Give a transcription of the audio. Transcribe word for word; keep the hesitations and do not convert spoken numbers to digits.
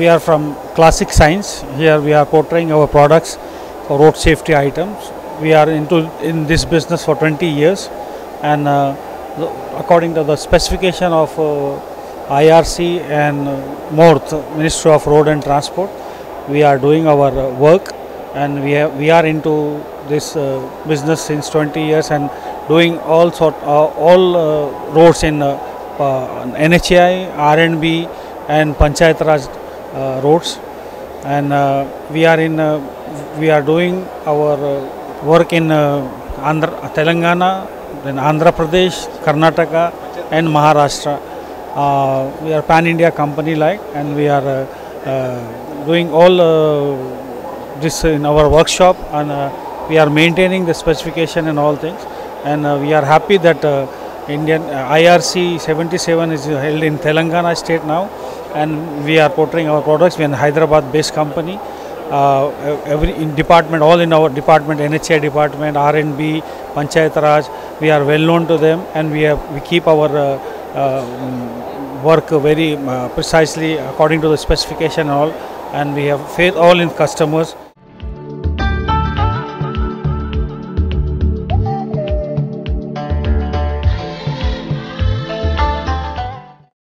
we are from Classic Science. Here we are portraying our products for road safety items. We are into in this business for twenty years, and uh, according to the specification of uh, I R C and uh, MORTH, Ministry of Road and Transport, we are doing our uh, work, and we have we are into this uh, business since twenty years and doing all sort uh, all uh, roads in uh, uh, N H A I, R and B and Panchayat Raj uh, roads, and uh, we are in uh, we are doing our uh, work in uh, Andhra, Telangana, then Andhra Pradesh, Karnataka and Maharashtra. Uh, we are pan India company like, and we are uh, uh, doing all uh, this in our workshop, and uh, we are maintaining the specification and all things, and uh, we are happy that uh, Indian uh, I R C seventy-seven is held in Telangana state now, and we are portraying our products. We are a Hyderabad based company. Uh, every in department, all in our department, N H A I department, R and B, Panchayat Raj, we are well known to them, and we have we keep our uh, uh, work very uh, precisely according to the specification and all, and we have faith all in customers.